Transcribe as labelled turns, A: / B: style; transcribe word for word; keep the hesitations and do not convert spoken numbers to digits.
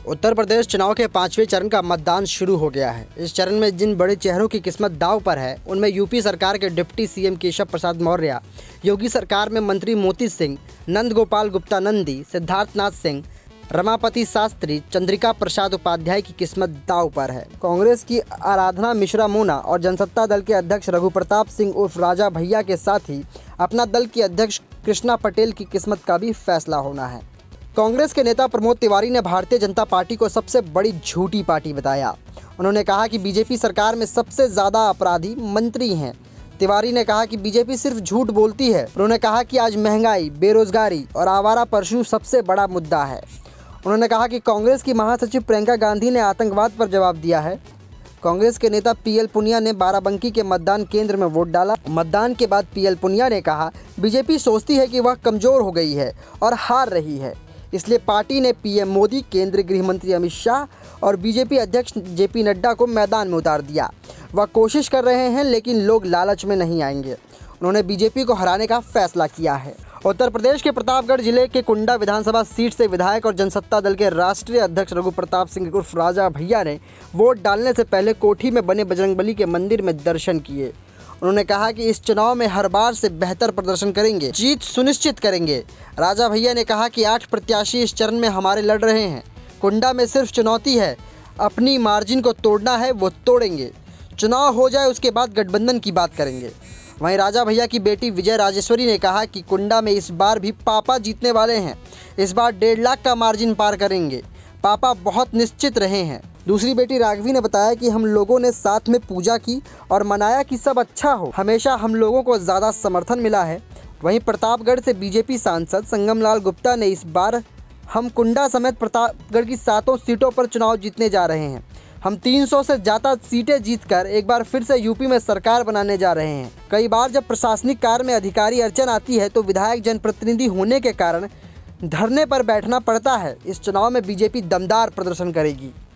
A: उत्तर प्रदेश चुनाव के पांचवें चरण का मतदान शुरू हो गया है। इस चरण में जिन बड़े चेहरों की किस्मत दांव पर है उनमें यूपी सरकार के डिप्टी सीएम केशव प्रसाद मौर्य, योगी सरकार में मंत्री मोती सिंह, नंद गोपाल गुप्ता नंदी, सिद्धार्थनाथ सिंह, रमापति शास्त्री, चंद्रिका प्रसाद उपाध्याय की किस्मत दांव पर है। कांग्रेस की आराधना मिश्रा मोना और जनसत्ता दल के अध्यक्ष रघु प्रताप सिंह उर्फ राजा भैया के साथ ही अपना दल की अध्यक्ष कृष्णा पटेल की किस्मत का भी फैसला होना है। कांग्रेस के नेता प्रमोद तिवारी ने भारतीय जनता पार्टी को सबसे बड़ी झूठी पार्टी बताया। उन्होंने कहा कि बीजेपी सरकार में सबसे ज़्यादा अपराधी मंत्री हैं। तिवारी ने कहा कि बीजेपी सिर्फ झूठ बोलती है। उन्होंने कहा कि आज महंगाई, बेरोजगारी और आवारा पशु सबसे बड़ा मुद्दा है। उन्होंने कहा कि कांग्रेस की महासचिव प्रियंका गांधी ने आतंकवाद पर जवाब दिया है। कांग्रेस के नेता पीएल पुनिया ने बाराबंकी के मतदान केंद्र में वोट डाला। मतदान के बाद पीएल पुनिया ने कहा, बीजेपी सोचती है कि वह कमज़ोर हो गई है और हार रही है, इसलिए पार्टी ने पीएम मोदी, केंद्रीय गृह मंत्री अमित शाह और बीजेपी अध्यक्ष जेपी नड्डा को मैदान में उतार दिया। वह कोशिश कर रहे हैं लेकिन लोग लालच में नहीं आएंगे। उन्होंने बीजेपी को हराने का फैसला किया है। उत्तर प्रदेश के प्रतापगढ़ जिले के कुंडा विधानसभा सीट से विधायक और जनसत्ता दल के राष्ट्रीय अध्यक्ष रघु प्रताप सिंह उर्फ राजा भैया ने वोट डालने से पहले कोठी में बने बजरंगबली के मंदिर में दर्शन किए। उन्होंने कहा कि इस चुनाव में हर बार से बेहतर प्रदर्शन करेंगे, जीत सुनिश्चित करेंगे। राजा भैया ने कहा कि आठ प्रत्याशी इस चरण में हमारे लड़ रहे हैं। कुंडा में सिर्फ चुनौती है, अपनी मार्जिन को तोड़ना है, वो तोड़ेंगे। चुनाव हो जाए उसके बाद गठबंधन की बात करेंगे। वहीं राजा भैया की बेटी विजय राजेश्वरी ने कहा कि कुंडा में इस बार भी पापा जीतने वाले हैं। इस बार डेढ़ लाख का मार्जिन पार करेंगे। पापा बहुत निश्चित रहे हैं। दूसरी बेटी राघवी ने बताया कि हम लोगों ने साथ में पूजा की और मनाया कि सब अच्छा हो। हमेशा हम लोगों को ज़्यादा समर्थन मिला है। वहीं प्रतापगढ़ से बीजेपी सांसद संगमलाल गुप्ता ने इस बार हम कुंडा समेत प्रतापगढ़ की सातों सीटों पर चुनाव जीतने जा रहे हैं। हम तीन सौ से ज़्यादा सीटें जीतकर एक बार फिर से यूपी में सरकार बनाने जा रहे हैं। कई बार जब प्रशासनिक कार्य में अधिकारी अड़चन आती है तो विधायक जनप्रतिनिधि होने के कारण धरने पर बैठना पड़ता है। इस चुनाव में बीजेपी दमदार प्रदर्शन करेगी।